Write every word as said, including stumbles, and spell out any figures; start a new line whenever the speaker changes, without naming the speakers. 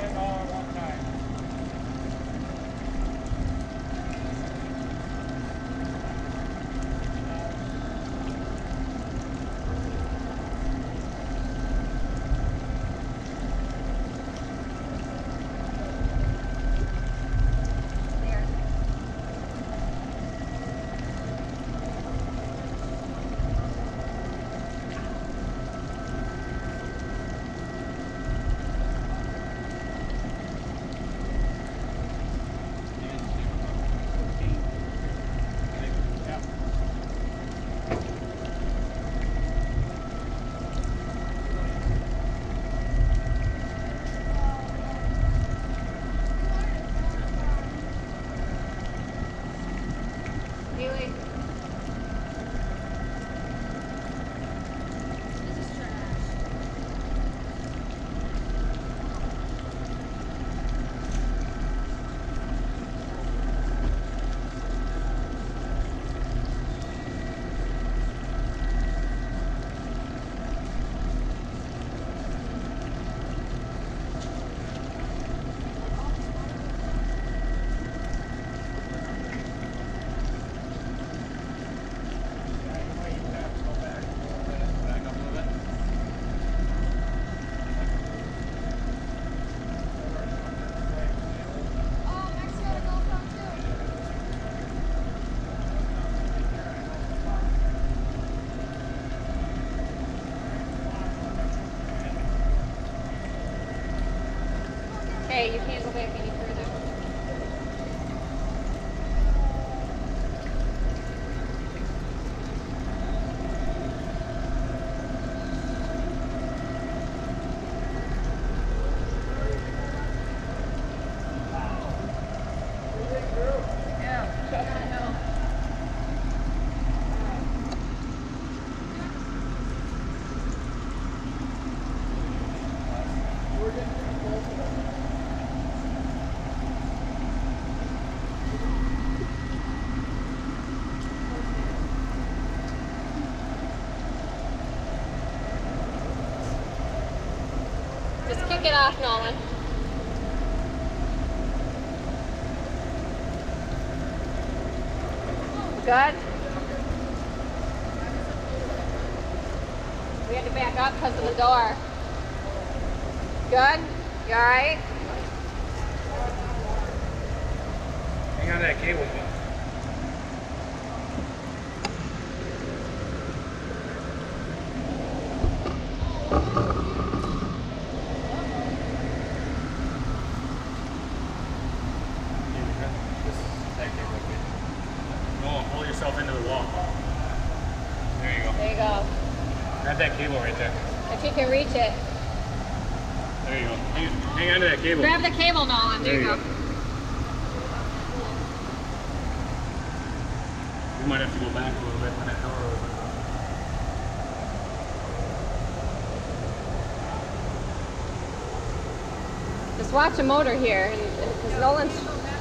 Okay, you can't go back any further. Just kick it off, Nolan. Good. We had to back up because of the door. Good? You alright?
Hang on to that cable. Pull yourself into the wall. There you go.
There you go.
Grab that cable right there.
If you can reach it.
There you go. Hang, hang on to that cable.
Grab the cable, Nolan. There, there you go. go.
We might have to go back a little bit when that door opens.
Just watch the motor here, because Nolan's